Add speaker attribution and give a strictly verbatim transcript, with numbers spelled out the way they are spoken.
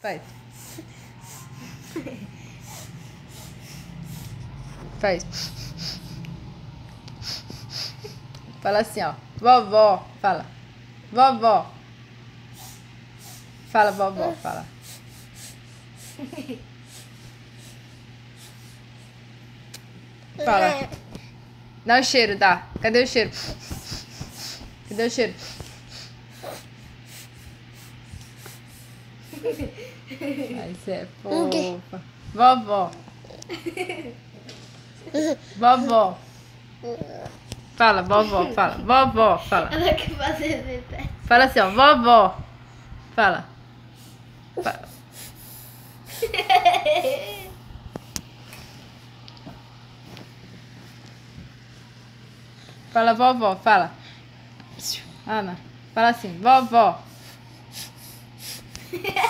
Speaker 1: Faz. Faz. Fala assim, ó. Vovó. Fala. Vovó. Fala, vovó. Fala. Fala. Dá o cheiro, dá. Cadê o cheiro? Cadê o cheiro? Ai, você é fofa. Vovó. Vovó. Fala, vovó, fala. Vovó, fala.
Speaker 2: Ela quer fazer bebê.
Speaker 1: Fala assim, ó. Vovó. Fala. Fala. Fala, vovó, fala. Ana, fala assim, vovó.